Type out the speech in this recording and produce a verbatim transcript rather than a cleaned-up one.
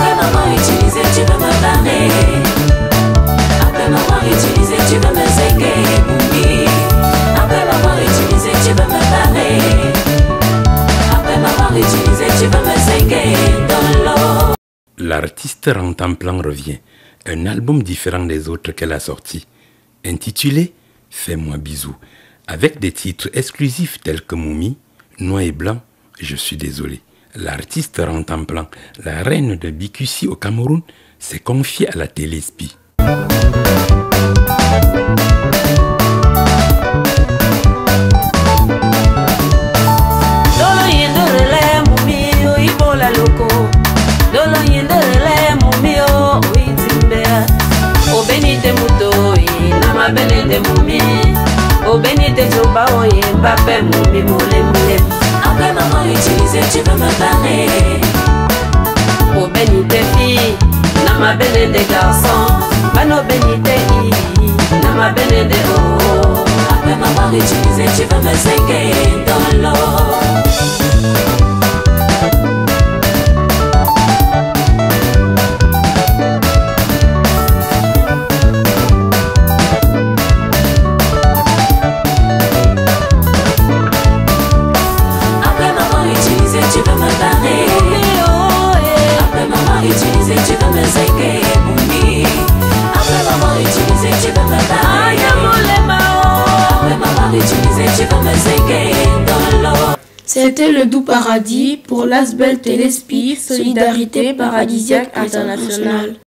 Après maman utilisé, tu veux me parler. Après maman utilisé, tu veux me séquer, Moumi. Après maman utilisé, tu veux me parler. Après maman utilisé, tu veux me séquer dans l'eau. L'artiste Rantanplan revient, un album différent des autres qu'elle a sortis, intitulé Fais-moi bisou, avec des titres exclusifs tels que Moumi, Noir et Blanc, Je suis désolé. L'artiste Rantanplan, la reine de Bikissi au Cameroun, s'est confiée à la télé-spi. Après maman utilisé, tu veux me parler. Au béni des filles, nama béni des garçons, mano béni des i, nama béni des oh. Après maman utilisé, tu veux me séquer dans l'eau. Utiliser, tu veux me séquer, Moumi. Après maman utiliser, tu veux me parler. Après maman utiliser, tu veux me séquer dans l'eau. C'était le Doux Paradis pour l'Asbel Téléspi, Solidarité Paradisiaque Internationale.